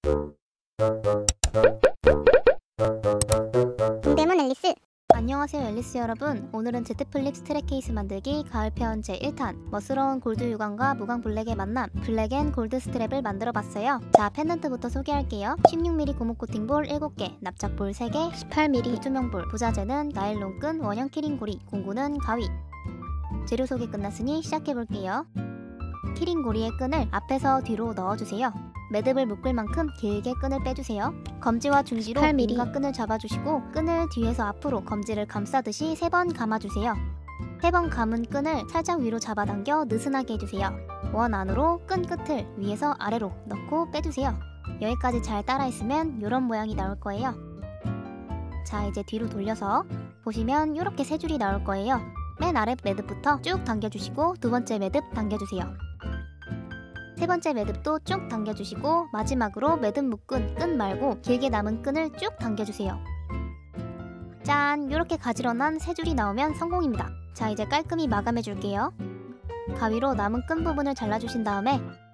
동대문 앨리스. 안녕하세요 앨리스 여러분. 오늘은 Z플립 스트랩 케이스 만들기 가을편 제1탄 멋스러운 골드 유광과 무광 블랙의 만남 블랙 앤 골드 스트랩을 만들어봤어요. 자, 펜던트부터 소개할게요. 16mm 고무 코팅볼 7개, 납작볼 3개, 18mm 투명볼, 부자재는 나일론끈, 원형 키링고리, 공구는 가위. 재료 소개 끝났으니 시작해볼게요. 키링고리의 끈을 앞에서 뒤로 넣어주세요. 매듭을 묶을 만큼 길게 끈을 빼주세요. 검지와 중지로 민과 끈을 잡아주시고 끈을 뒤에서 앞으로 검지를 감싸듯이 3번 감아주세요. 3번 감은 끈을 살짝 위로 잡아당겨 느슨하게 해주세요. 원 안으로 끈 끝을 위에서 아래로 넣고 빼주세요. 여기까지 잘 따라했으면 이런 모양이 나올 거예요. 자, 이제 뒤로 돌려서 보시면 이렇게 3줄이 나올 거예요. 맨 아래 매듭부터 쭉 당겨주시고 두 번째 매듭 당겨주세요. 세 번째 매듭도 쭉 당겨주시고 마지막으로 매듭 묶은 끈 말고 길게 남은 끈을 쭉 당겨주세요. 짠! 이렇게 가지런한 3줄이 나오면 성공입니다. 자, 이제 깔끔히 마감해 줄게요. 가위로 남은 끈 부분을 잘라주신 다음에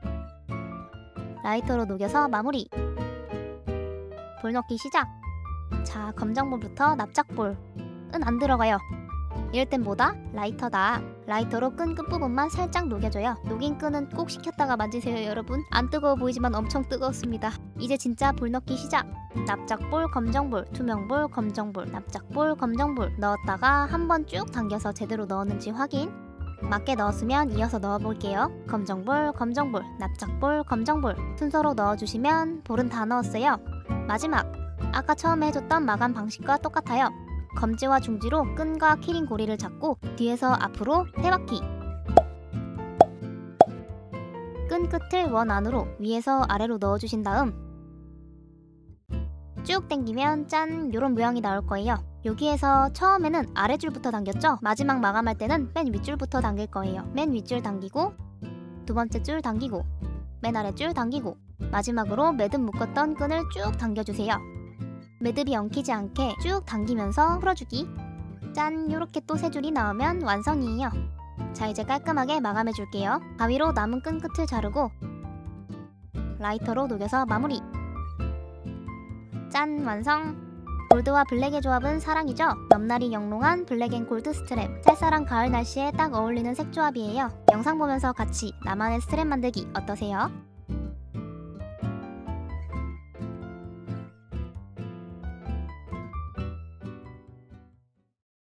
라이터로 녹여서 마무리. 볼 넣기 시작! 자, 검정볼부터 납작볼. 은 안 들어가요. 이럴 땐 뭐다? 라이터다. 라이터로 끈 끝부분만 살짝 녹여줘요. 녹인 끈은 꼭 식혔다가 만지세요 여러분. 안 뜨거워 보이지만 엄청 뜨거웠습니다. 이제 진짜 볼 넣기 시작. 납작볼, 검정볼, 투명볼, 검정볼, 납작볼, 검정볼 넣었다가 한번 쭉 당겨서 제대로 넣었는지 확인. 맞게 넣었으면 이어서 넣어볼게요. 검정볼, 검정볼, 납작볼, 검정볼 순서로 넣어주시면 볼은 다 넣었어요. 마지막! 아까 처음에 해줬던 마감 방식과 똑같아요. 검지와 중지로 끈과 키링고리를 잡고 뒤에서 앞으로 3바퀴. 끈 끝을 원 안으로 위에서 아래로 넣어주신 다음 쭉 당기면 짠! 요런 모양이 나올 거예요. 여기에서 처음에는 아래줄부터 당겼죠? 마지막 마감할 때는 맨 윗줄부터 당길 거예요. 맨 윗줄 당기고 두 번째 줄 당기고 맨 아래줄 당기고 마지막으로 매듭 묶었던 끈을 쭉 당겨주세요. 매듭이 엉키지 않게 쭉 당기면서 풀어주기. 짠! 요렇게 또 3줄이 나오면 완성이에요. 자, 이제 깔끔하게 마감해 줄게요. 가위로 남은 끈 끝을 자르고 라이터로 녹여서 마무리. 짠! 완성! 골드와 블랙의 조합은 사랑이죠? 넘날이 영롱한 블랙 앤 골드 스트랩. 쌀쌀한 가을 날씨에 딱 어울리는 색 조합이에요. 영상 보면서 같이 나만의 스트랩 만들기 어떠세요?